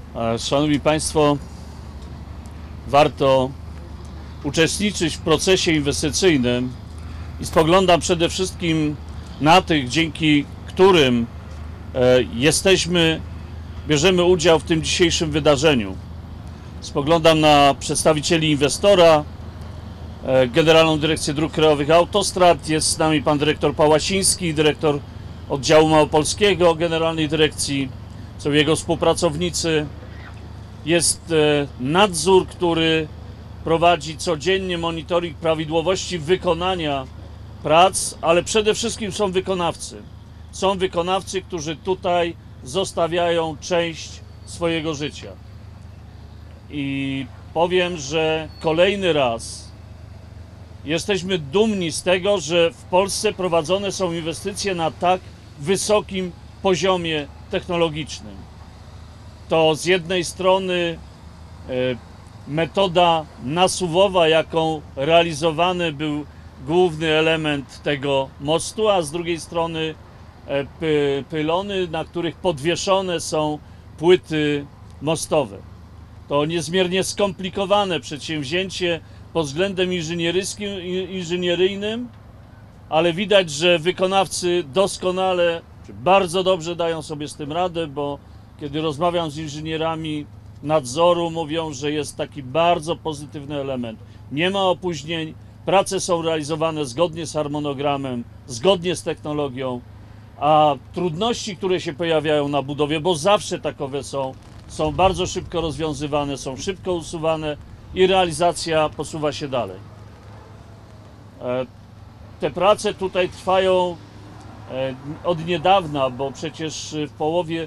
Szanowni Państwo, warto uczestniczyć w procesie inwestycyjnym i spoglądam przede wszystkim na tych, dzięki którym bierzemy udział w tym dzisiejszym wydarzeniu. Spoglądam na przedstawicieli inwestora, Generalną Dyrekcję Dróg Krajowych Autostrad. Jest z nami pan dyrektor Pałasiński, dyrektor oddziału małopolskiego Generalnej Dyrekcji, są jego współpracownicy. Jest nadzór, który prowadzi codziennie monitoring prawidłowości wykonania prac, ale przede wszystkim są wykonawcy. Są wykonawcy, którzy tutaj zostawiają część swojego życia. I powiem, że kolejny raz jesteśmy dumni z tego, że w Polsce prowadzone są inwestycje na tak wysokim poziomie technologicznym. To z jednej strony metoda nasuwowa, jaką realizowany był główny element tego mostu, a z drugiej strony pylony, na których podwieszone są płyty mostowe. To niezmiernie skomplikowane przedsięwzięcie pod względem inżynieryjnym, ale widać, że wykonawcy doskonale, czy bardzo dobrze dają sobie z tym radę, bo kiedy rozmawiam z inżynierami nadzoru, mówią, że jest taki bardzo pozytywny element. Nie ma opóźnień, prace są realizowane zgodnie z harmonogramem, zgodnie z technologią, a trudności, które się pojawiają na budowie, bo zawsze takowe są bardzo szybko rozwiązywane, są szybko usuwane i realizacja posuwa się dalej. Te prace tutaj trwają od niedawna, bo przecież w połowie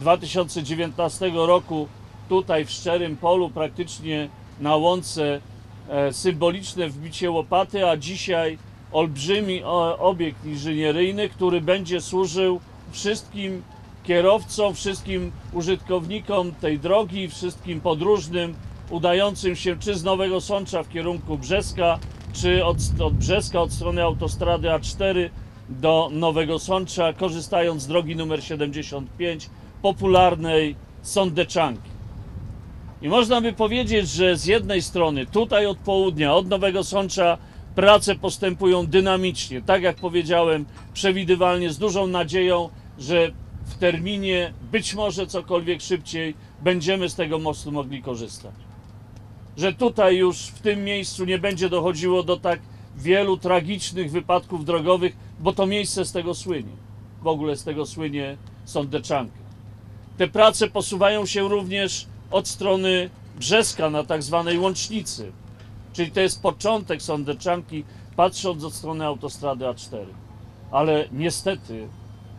2019 roku tutaj w Szczerym Polu, praktycznie na łące, symboliczne wbicie łopaty, a dzisiaj olbrzymi obiekt inżynieryjny, który będzie służył wszystkim kierowcom, wszystkim użytkownikom tej drogi, wszystkim podróżnym udającym się czy z Nowego Sącza w kierunku Brzeska, czy od Brzeska, od strony autostrady A4 do Nowego Sącza, korzystając z drogi numer 75, popularnej Sądeczanki. I można by powiedzieć, że z jednej strony tutaj od południa, od Nowego Sącza prace postępują dynamicznie, tak jak powiedziałem, przewidywalnie, z dużą nadzieją, że w terminie, być może cokolwiek szybciej, będziemy z tego mostu mogli korzystać. Że tutaj już w tym miejscu nie będzie dochodziło do tak wielu tragicznych wypadków drogowych, bo to miejsce z tego słynie. W ogóle z tego słynie Sądeczanka. Te prace posuwają się również od strony Brzeska na tak zwanej łącznicy, czyli to jest początek Sądeczanki, patrząc od strony autostrady A4. Ale niestety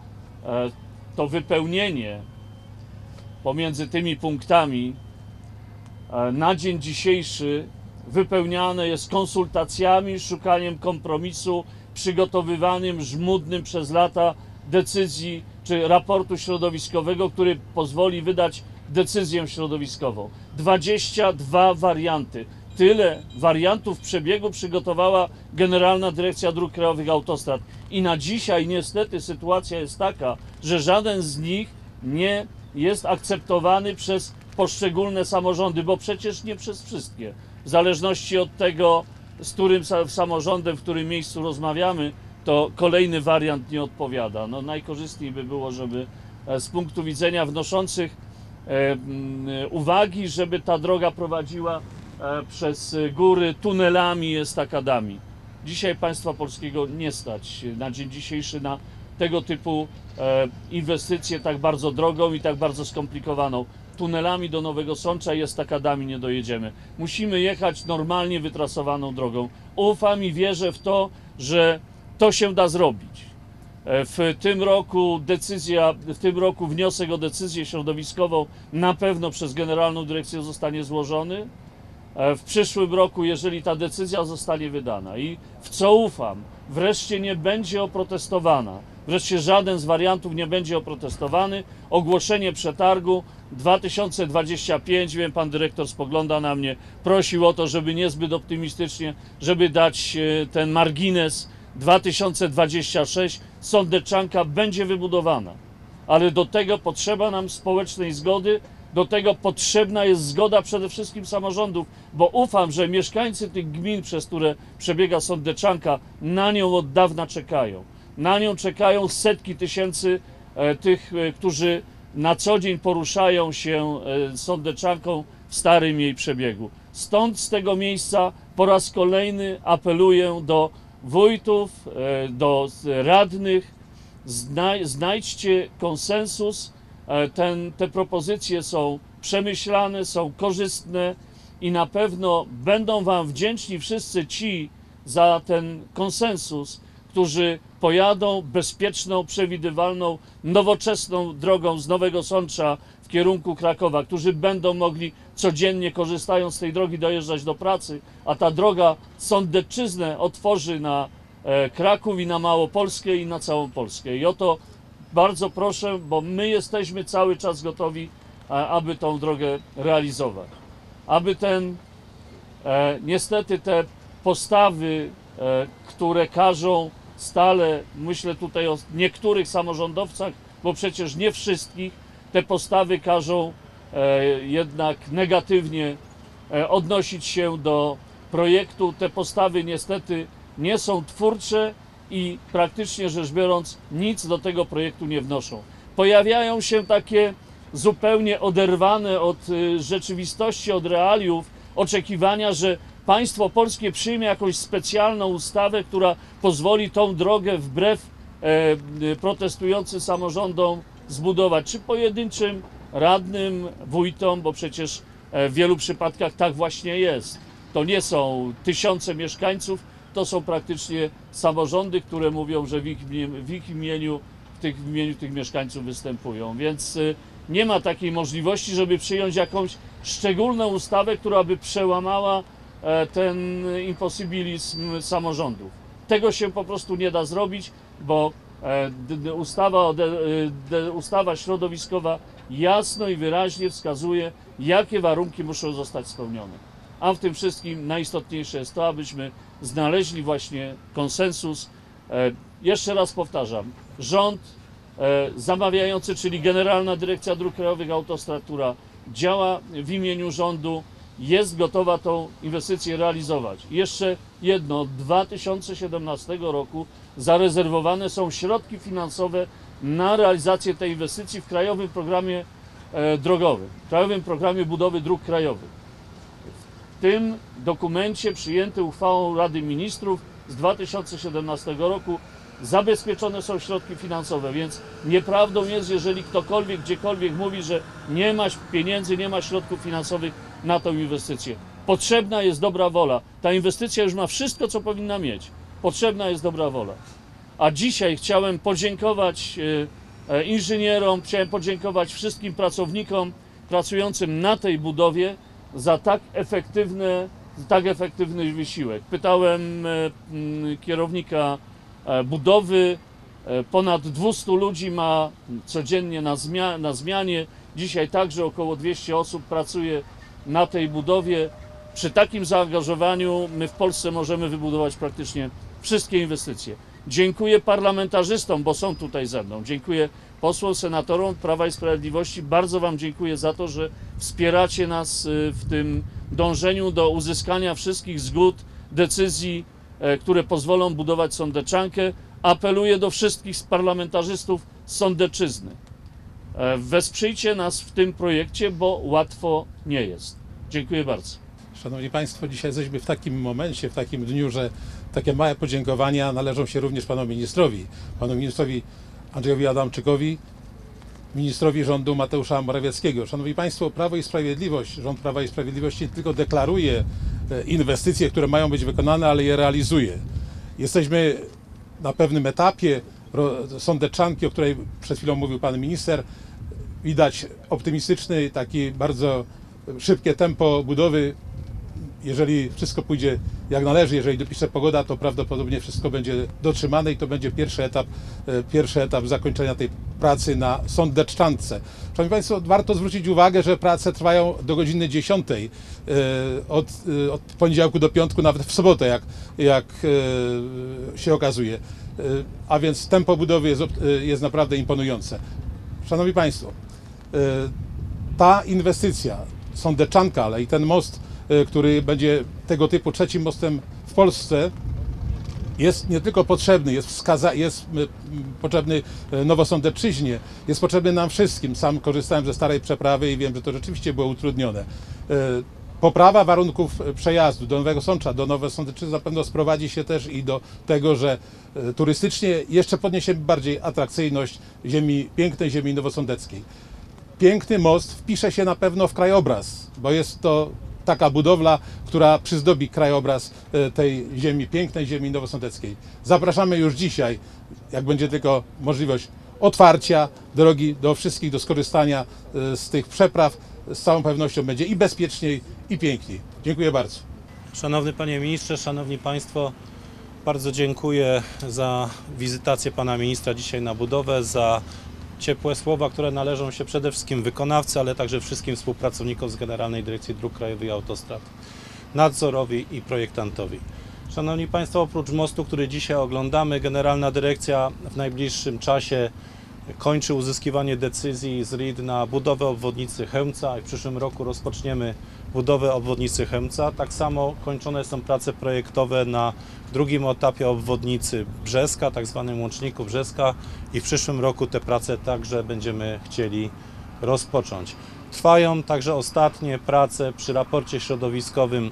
to wypełnienie pomiędzy tymi punktami na dzień dzisiejszy wypełniane jest konsultacjami, szukaniem kompromisu, przygotowywaniem żmudnym przez lata decyzji czy raportu środowiskowego, który pozwoli wydać decyzję środowiskową. 22 warianty. Tyle wariantów przebiegu przygotowała Generalna Dyrekcja Dróg Krajowych Autostrad. I na dzisiaj niestety sytuacja jest taka, że żaden z nich nie jest akceptowany przez poszczególne samorządy, bo przecież nie przez wszystkie. W zależności od tego, z którym samorządem, w którym miejscu rozmawiamy, to kolejny wariant nie odpowiada. No, najkorzystniej by było, żeby z punktu widzenia wnoszących uwagi, żeby ta droga prowadziła przez góry tunelami, estakadami. Dzisiaj państwa polskiego nie stać na dzień dzisiejszy na tego typu inwestycje tak bardzo drogą i tak bardzo skomplikowaną. Tunelami do Nowego Sącza i estakadami nie dojedziemy. Musimy jechać normalnie wytrasowaną drogą. Ufam i wierzę w to, że to się da zrobić. W tym roku wniosek o decyzję środowiskową na pewno przez Generalną Dyrekcję zostanie złożony. W przyszłym roku, jeżeli ta decyzja zostanie wydana i w co ufam, wreszcie nie będzie oprotestowana, wreszcie żaden z wariantów nie będzie oprotestowany, ogłoszenie przetargu 2025, wiem, pan dyrektor spogląda na mnie, prosił o to, żeby niezbyt optymistycznie, żeby dać ten margines 2026, Sądeczanka będzie wybudowana. Ale do tego potrzeba nam społecznej zgody, Do tego potrzebna jest zgoda przede wszystkim samorządów, bo ufam, że mieszkańcy tych gmin, przez które przebiega sądeczanka, na nią od dawna czekają. Na nią czekają setki tysięcy tych, którzy na co dzień poruszają się sądeczanką w starym jej przebiegu. Stąd z tego miejsca po raz kolejny apeluję do wójtów, do radnych, znajdźcie konsensus. Te propozycje są przemyślane, są korzystne i na pewno będą Wam wdzięczni wszyscy ci za ten konsensus, którzy pojadą bezpieczną, przewidywalną, nowoczesną drogą z Nowego Sącza w kierunku Krakowa, którzy będą mogli codziennie, korzystając z tej drogi, dojeżdżać do pracy, a ta droga Sądecczyznę otworzy na Kraków i na Małopolskę i na całą Polskę. I o to bardzo proszę, bo my jesteśmy cały czas gotowi, aby tą drogę realizować. Aby niestety te postawy, które każą stale, myślę tutaj o niektórych samorządowcach, bo przecież nie wszystkich, te postawy każą jednak negatywnie odnosić się do projektu. Te postawy niestety nie są twórcze i praktycznie rzecz biorąc nic do tego projektu nie wnoszą. Pojawiają się takie zupełnie oderwane od rzeczywistości, od realiów oczekiwania, że państwo polskie przyjmie jakąś specjalną ustawę, która pozwoli tą drogę wbrew protestującym samorządom zbudować, czy pojedynczym radnym, wójtom, bo przecież w wielu przypadkach tak właśnie jest. To nie są tysiące mieszkańców, to są praktycznie samorządy, które mówią, że w imieniu tych mieszkańców występują. Więc nie ma takiej możliwości, żeby przyjąć jakąś szczególną ustawę, która by przełamała ten imposybilizm samorządów. Tego się po prostu nie da zrobić, bo ustawa środowiskowa jasno i wyraźnie wskazuje, jakie warunki muszą zostać spełnione. A w tym wszystkim najistotniejsze jest to, abyśmy znaleźli właśnie konsensus. Jeszcze raz powtarzam, rząd zamawiający, czyli Generalna Dyrekcja Dróg Krajowych, Autostrad, która działa w imieniu rządu, jest gotowa tą inwestycję realizować. I jeszcze jedno, od 2017 roku zarezerwowane są środki finansowe na realizację tej inwestycji w Krajowym Programie Drogowym, Krajowym Programie Budowy Dróg Krajowych. W tym dokumencie przyjęty uchwałą Rady Ministrów z 2017 roku zabezpieczone są środki finansowe, więc nieprawdą jest, jeżeli ktokolwiek, gdziekolwiek mówi, że nie ma pieniędzy, nie ma środków finansowych na tą inwestycję. Potrzebna jest dobra wola. Ta inwestycja już ma wszystko, co powinna mieć. Potrzebna jest dobra wola. A dzisiaj chciałem podziękować inżynierom, chciałem podziękować wszystkim pracownikom pracującym na tej budowie za tak efektywny wysiłek. Pytałem kierownika budowy, ponad 200 ludzi ma codziennie na zmianie. Dzisiaj także około 200 osób pracuje na tej budowie. Przy takim zaangażowaniu my w Polsce możemy wybudować praktycznie wszystkie inwestycje. Dziękuję parlamentarzystom, bo są tutaj ze mną. Dziękuję posłom, senatorom Prawa i Sprawiedliwości. Bardzo Wam dziękuję za to, że wspieracie nas w tym dążeniu do uzyskania wszystkich zgód, decyzji, które pozwolą budować sądeczankę. Apeluję do wszystkich parlamentarzystów z Sądecczyzny. Wesprzyjcie nas w tym projekcie, bo łatwo nie jest. Dziękuję bardzo. Szanowni Państwo, dzisiaj jesteśmy w takim momencie, w takim dniu, że takie małe podziękowania należą się również panu ministrowi Andrzejowi Adamczykowi, ministrowi rządu Mateusza Morawieckiego. Szanowni Państwo, Prawo i Sprawiedliwość, rząd Prawa i Sprawiedliwości nie tylko deklaruje inwestycje, które mają być wykonane, ale je realizuje. Jesteśmy na pewnym etapie sądeczanki, o której przed chwilą mówił pan minister. Widać optymistyczny, taki bardzo szybkie tempo budowy. Jeżeli wszystko pójdzie jak należy, jeżeli dopisze pogoda, to prawdopodobnie wszystko będzie dotrzymane i to będzie pierwszy etap zakończenia tej pracy na sądeczance. Szanowni Państwo, warto zwrócić uwagę, że prace trwają do godziny 10, od poniedziałku do piątku, nawet w sobotę, jak się okazuje. A więc tempo budowy jest naprawdę imponujące. Szanowni Państwo, ta inwestycja, Sądeczanka, ale i ten most, który będzie tego typu trzecim mostem w Polsce, jest nie tylko potrzebny, jest potrzebny Nowosądecczyźnie, jest potrzebny nam wszystkim. Sam korzystałem ze starej przeprawy i wiem, że to rzeczywiście było utrudnione. Poprawa warunków przejazdu do Nowego Sącza, do Nowosądeczyzny na pewno sprowadzi się też i do tego, że turystycznie jeszcze podniesiemy bardziej atrakcyjność pięknej ziemi nowosądeckiej. Piękny most wpisze się na pewno w krajobraz, bo jest to taka budowla, która przyzdobi krajobraz tej ziemi, pięknej ziemi nowosądeckiej. Zapraszamy już dzisiaj, jak będzie tylko możliwość otwarcia drogi do wszystkich, do skorzystania z tych przepraw. Z całą pewnością będzie i bezpieczniej, i piękniej. Dziękuję bardzo. Szanowny Panie Ministrze, Szanowni Państwo, bardzo dziękuję za wizytację Pana Ministra dzisiaj na budowę, za ciepłe słowa, które należą się przede wszystkim wykonawcy, ale także wszystkim współpracownikom z Generalnej Dyrekcji Dróg Krajowych i Autostrad, nadzorowi i projektantowi. Szanowni Państwo, oprócz mostu, który dzisiaj oglądamy, Generalna Dyrekcja w najbliższym czasie kończy uzyskiwanie decyzji z RID na budowę obwodnicy Chełmca i w przyszłym roku rozpoczniemy budowę obwodnicy Chełmca. Tak samo kończone są prace projektowe na drugim etapie obwodnicy Brzeska, tak zwanym łączniku Brzeska, i w przyszłym roku te prace także będziemy chcieli rozpocząć. Trwają także ostatnie prace przy raporcie środowiskowym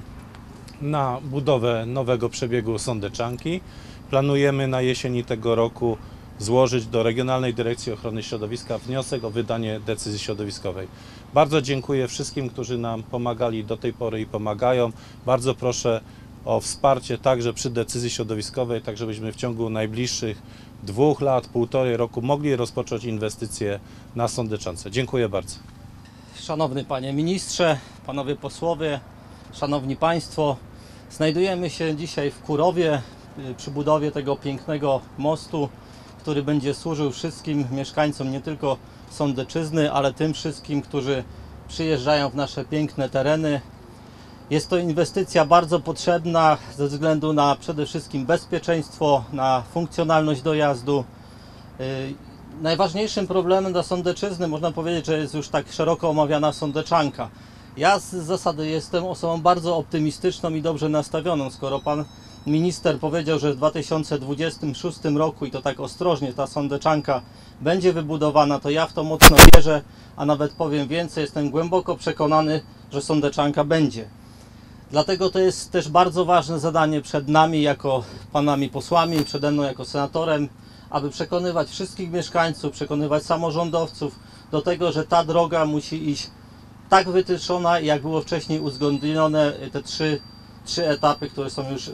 na budowę nowego przebiegu Sądeczanki. Planujemy na jesieni tego roku złożyć do Regionalnej Dyrekcji Ochrony Środowiska wniosek o wydanie decyzji środowiskowej. Bardzo dziękuję wszystkim, którzy nam pomagali do tej pory i pomagają. Bardzo proszę o wsparcie także przy decyzji środowiskowej, tak żebyśmy w ciągu najbliższych 2 lat, 1,5 roku mogli rozpocząć inwestycje na Sądeczance. Dziękuję bardzo. Szanowny Panie Ministrze, Panowie Posłowie, Szanowni Państwo, znajdujemy się dzisiaj w Kurowie przy budowie tego pięknego mostu, który będzie służył wszystkim mieszkańcom nie tylko Sądeczyzny, ale tym wszystkim, którzy przyjeżdżają w nasze piękne tereny. Jest to inwestycja bardzo potrzebna ze względu na przede wszystkim bezpieczeństwo, na funkcjonalność dojazdu. Najważniejszym problemem dla Sądeczyzny, można powiedzieć, że jest już tak szeroko omawiana Sądeczanka. Ja z zasady jestem osobą bardzo optymistyczną i dobrze nastawioną. Skoro Pan Minister powiedział, że w 2026 roku, i to tak ostrożnie, ta Sądeczanka będzie wybudowana, to ja w to mocno wierzę, a nawet powiem więcej, jestem głęboko przekonany, że Sądeczanka będzie. Dlatego to jest też bardzo ważne zadanie przed nami jako Panami posłami, przede mną jako senatorem, aby przekonywać wszystkich mieszkańców, przekonywać samorządowców do tego, że ta droga musi iść tak wytyczona, jak było wcześniej uzgodnione, te trzy etapy, które są już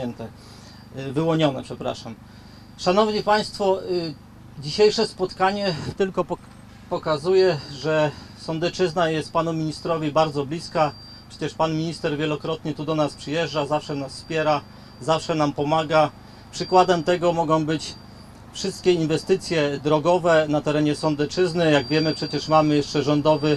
wyłonione. Szanowni Państwo, dzisiejsze spotkanie tylko pokazuje, że Sądeczyzna jest Panu Ministrowi bardzo bliska. Przecież Pan Minister wielokrotnie tu do nas przyjeżdża, zawsze nas wspiera, zawsze nam pomaga. Przykładem tego mogą być wszystkie inwestycje drogowe na terenie Sądeczyzny. Jak wiemy, przecież mamy jeszcze Rządowy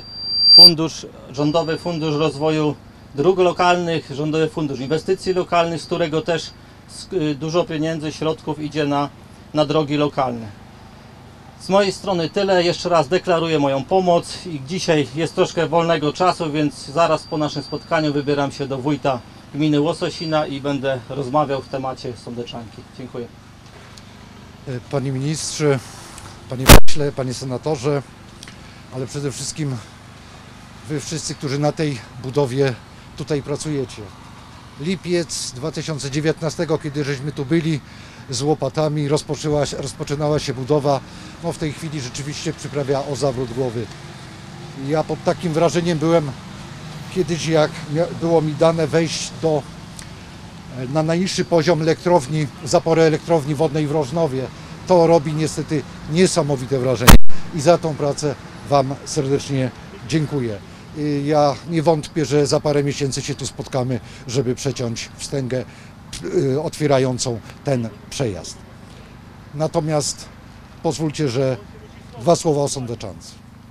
Fundusz Rozwoju Dróg Lokalnych, Rządowy Fundusz Inwestycji Lokalnych, z którego też dużo pieniędzy, środków idzie na drogi lokalne. Z mojej strony tyle. Jeszcze raz deklaruję moją pomoc i dzisiaj jest troszkę wolnego czasu, więc zaraz po naszym spotkaniu wybieram się do wójta gminy Łososina i będę rozmawiał w temacie Sądeczanki. Dziękuję. Panie Ministrze, Panie Pośle, Panie Senatorze, ale przede wszystkim Wy wszyscy, którzy na tej budowie tutaj pracujecie. Lipiec 2019, kiedy żeśmy tu byli z łopatami, rozpoczynała się budowa. No w tej chwili rzeczywiście przyprawia o zawrót głowy. Ja pod takim wrażeniem byłem kiedyś, jak było mi dane wejść na najniższy poziom elektrowni, zapory elektrowni wodnej w Rożnowie. To robi niestety niesamowite wrażenie i za tą pracę Wam serdecznie dziękuję. Ja nie wątpię, że za parę miesięcy się tu spotkamy, żeby przeciąć wstęgę otwierającą ten przejazd. Natomiast pozwólcie, że 2 słowa o Sądeczance.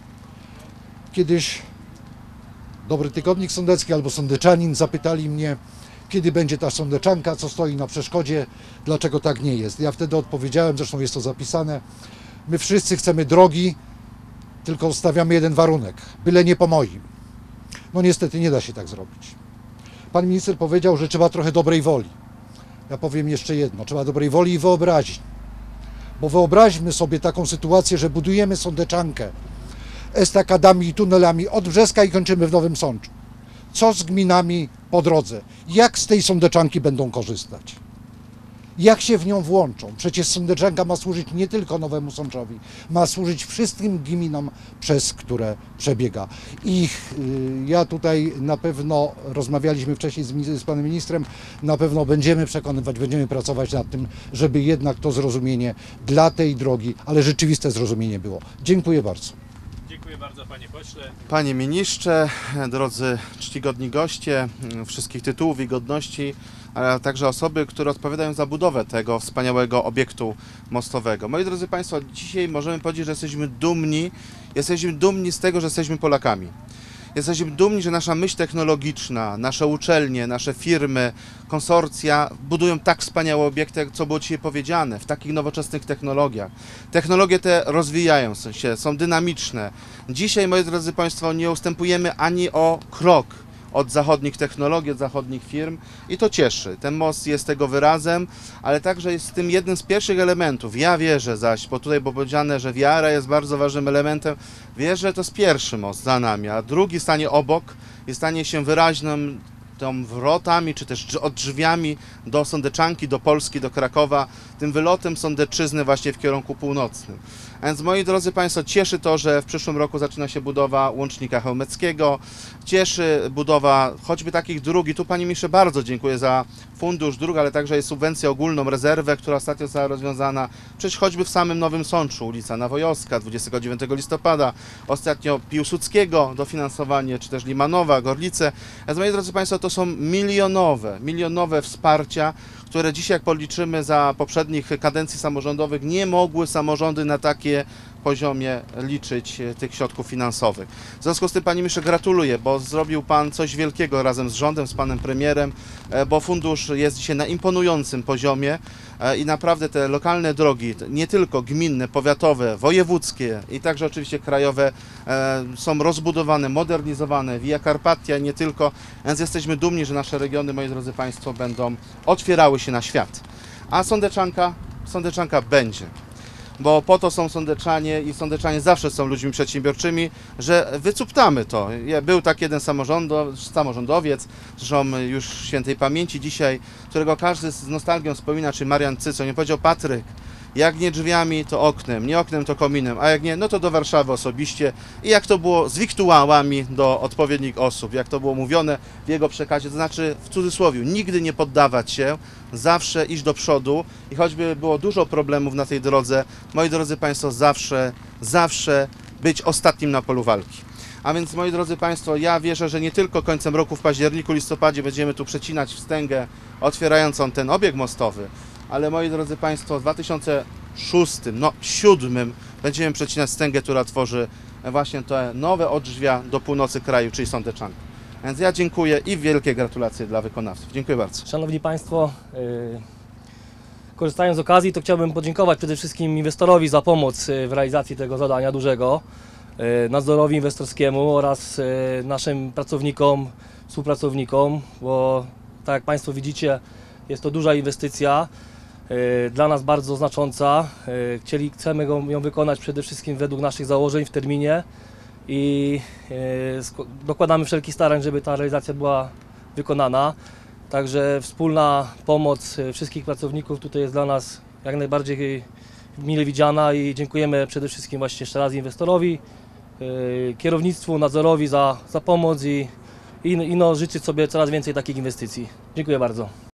Kiedyś Dobry Tygodnik Sądecki albo Sądeczanin zapytali mnie, kiedy będzie ta Sądeczanka, co stoi na przeszkodzie, dlaczego tak nie jest. Ja wtedy odpowiedziałem, zresztą jest to zapisane, my wszyscy chcemy drogi tylko stawiamy jeden warunek, byle nie po moim. No niestety nie da się tak zrobić. Pan minister powiedział, że trzeba trochę dobrej woli. Ja powiem jeszcze jedno, trzeba dobrej woli i wyobraźni. Bo wyobraźmy sobie taką sytuację, że budujemy sądeczankę estakadami i tunelami od Brzeska i kończymy w Nowym Sączu. Co z gminami po drodze? Jak z tej sądeczanki będą korzystać? Jak się w nią włączą? Przecież sądeczanka ma służyć nie tylko Nowemu Sączowi, ma służyć wszystkim gminom, przez które przebiega. I ja tutaj na pewno, rozmawialiśmy wcześniej z panem ministrem, na pewno będziemy przekonywać, będziemy pracować nad tym, żeby jednak to zrozumienie dla tej drogi, ale rzeczywiste zrozumienie było. Dziękuję bardzo. Dziękuję bardzo, panie pośle. Panie ministrze, drodzy czcigodni goście, wszystkich tytułów i godności, ale także osoby, które odpowiadają za budowę tego wspaniałego obiektu mostowego. Moi drodzy Państwo, dzisiaj możemy powiedzieć, że jesteśmy dumni z tego, że jesteśmy Polakami. Jesteśmy dumni, że nasza myśl technologiczna, nasze uczelnie, nasze firmy, konsorcja budują tak wspaniałe obiekty, jak co było dzisiaj powiedziane, w takich nowoczesnych technologiach. Technologie te rozwijają się, są dynamiczne. Dzisiaj, moi drodzy Państwo, nie ustępujemy ani o krok od zachodnich technologii, od zachodnich firm i to cieszy. Ten most jest tego wyrazem, ale także jest tym jednym z pierwszych elementów. Ja wierzę zaś, bo tutaj było powiedziane, że wiara jest bardzo ważnym elementem, wierzę, że to jest pierwszy most za nami, a drugi stanie obok i stanie się wyraźnym tą wrotami, czy też drzwiami do Sądeczanki, do Polski, do Krakowa, tym wylotem Sądeczyzny właśnie w kierunku północnym. A więc, moi drodzy Państwo, cieszy to, że w przyszłym roku zaczyna się budowa łącznika chełmeckiego, cieszy budowa choćby takich dróg i tu, panie ministrze, bardzo dziękuję za fundusz dróg, ale także jest subwencja ogólną, rezerwę, która ostatnio została rozwiązana, przecież choćby w samym Nowym Sączu, ulica Nawojowska, 29 listopada, ostatnio Piłsudskiego dofinansowanie, czy też Limanowa, Gorlice. A więc, moi drodzy Państwo, to są milionowe wsparcia, które dzisiaj, jak policzymy za poprzednich kadencji samorządowych, nie mogły samorządy na takie poziomie liczyć tych środków finansowych. W związku z tym, panie ministrze, gratuluję, bo zrobił pan coś wielkiego razem z rządem, z panem premierem, bo fundusz jest dzisiaj na imponującym poziomie i naprawdę te lokalne drogi, nie tylko gminne, powiatowe, wojewódzkie i także oczywiście krajowe, są rozbudowane, modernizowane, Via Carpatia, nie tylko, więc jesteśmy dumni, że nasze regiony, moi drodzy państwo, będą otwierały się na świat. A Sądeczanka będzie. Bo po to są sądeczanie i sądeczanie zawsze są ludźmi przedsiębiorczymi, że wycuptamy to. Był tak jeden samorządowiec, zresztą już świętej pamięci dzisiaj, którego każdy z nostalgią wspomina, czyli Marian Cyco, nie powiedział: Patryk, jak nie drzwiami, to oknem, nie oknem, to kominem, a jak nie, no to do Warszawy osobiście. I jak to było z wiktuałami do odpowiednich osób, jak to było mówione w jego przekazie, to znaczy w cudzysłowie, nigdy nie poddawać się, zawsze iść do przodu i choćby było dużo problemów na tej drodze, moi drodzy Państwo, zawsze być ostatnim na polu walki. A więc, moi drodzy Państwo, ja wierzę, że nie tylko końcem roku, w październiku, listopadzie będziemy tu przecinać wstęgę otwierającą ten obieg mostowy, ale, moi drodzy Państwo, w 2006, 2007 będziemy przecinać wstęgę, która tworzy właśnie te nowe odrzwia do północy kraju, czyli Sądeczankę. Więc ja dziękuję i wielkie gratulacje dla wykonawców. Dziękuję bardzo. Szanowni Państwo, korzystając z okazji, to chciałbym podziękować przede wszystkim inwestorowi za pomoc w realizacji tego zadania dużego, nadzorowi inwestorskiemu oraz naszym pracownikom, współpracownikom, bo tak jak Państwo widzicie, jest to duża inwestycja, dla nas bardzo znacząca. Chcemy ją wykonać przede wszystkim według naszych założeń w terminie i dokładamy wszelkich starań, żeby ta realizacja była wykonana. Także wspólna pomoc wszystkich pracowników tutaj jest dla nas jak najbardziej mile widziana i dziękujemy przede wszystkim właśnie jeszcze raz inwestorowi, kierownictwu, nadzorowi za pomoc i życzyć sobie coraz więcej takich inwestycji. Dziękuję bardzo.